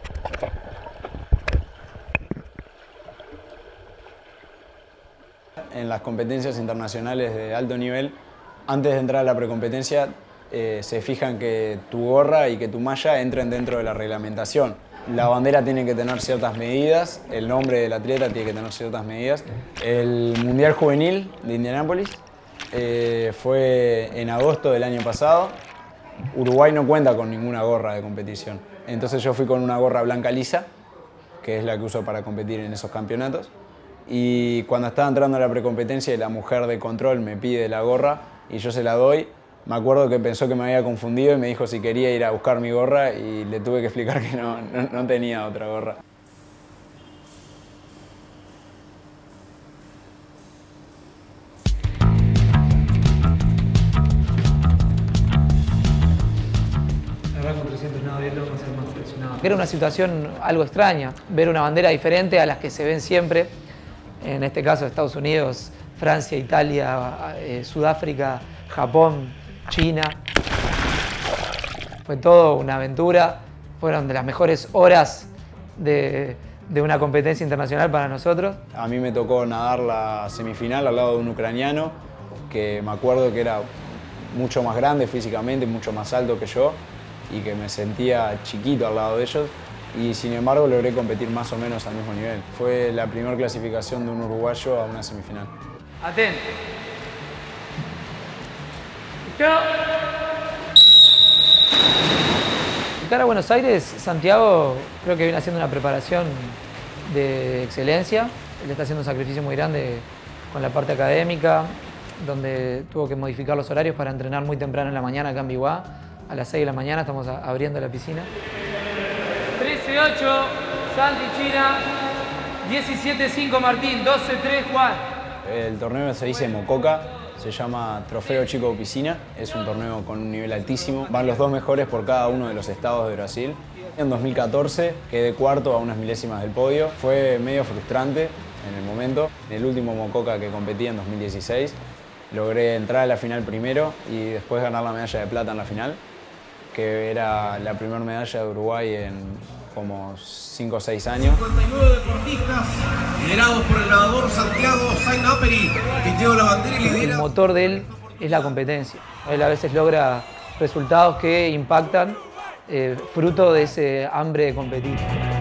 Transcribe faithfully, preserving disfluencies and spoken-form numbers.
En las competencias internacionales de alto nivel, antes de entrar a la precompetencia, eh, se fijan que tu gorra y que tu malla entren dentro de la reglamentación. La bandera tiene que tener ciertas medidas, el nombre del atleta tiene que tener ciertas medidas. El Mundial Juvenil de Indianápolis eh, fue en agosto del año pasado. Uruguay no cuenta con ninguna gorra de competición. Entonces yo fui con una gorra blanca lisa, que es la que uso para competir en esos campeonatos. Y cuando estaba entrando a la precompetencia y la mujer de control me pide la gorra y yo se la doy, me acuerdo que pensó que me había confundido y me dijo si quería ir a buscar mi gorra y le tuve que explicar que no, no, no tenía otra gorra. Era una situación algo extraña, ver una bandera diferente a las que se ven siempre, en este caso Estados Unidos, Francia, Italia, eh, Sudáfrica, Japón, China. Fue todo una aventura, fueron de las mejores horas de, de una competencia internacional para nosotros. A mí me tocó nadar la semifinal al lado de un ucraniano que me acuerdo que era mucho más grande físicamente, mucho más alto que yo y que me sentía chiquito al lado de ellos y sin embargo logré competir más o menos al mismo nivel. Fue la primera clasificación de un uruguayo a una semifinal. Atento. De cara a Buenos Aires, Santiago creo que viene haciendo una preparación de excelencia. Él está haciendo un sacrificio muy grande con la parte académica, donde tuvo que modificar los horarios para entrenar muy temprano en la mañana acá en Biguá. A las seis de la mañana estamos abriendo la piscina. trece ocho, Santi China. diecisiete cinco Martín, doce tres Juan. El torneo se dice Mococa, se llama Trofeo Chico Piscina. Es un torneo con un nivel altísimo. Van los dos mejores por cada uno de los estados de Brasil. En dos mil catorce quedé cuarto a unas milésimas del podio. Fue medio frustrante en el momento. En el último Mococa que competí en dos mil dieciséis logré entrar a la final primero y después ganar la medalla de plata en la final, que era la primera medalla de Uruguay en como cinco o seis años. cincuenta y nueve deportistas liderados por el nadador Santiago Sainaperi, que lleva la bandera y lidera. El motor de él es la competencia. Él a veces logra resultados que impactan eh, fruto de ese hambre de competir.